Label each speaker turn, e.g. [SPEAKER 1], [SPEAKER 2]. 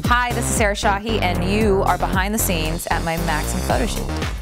[SPEAKER 1] Hi, this is Shahi, and you are behind the scenes at my Maxim photo shoot.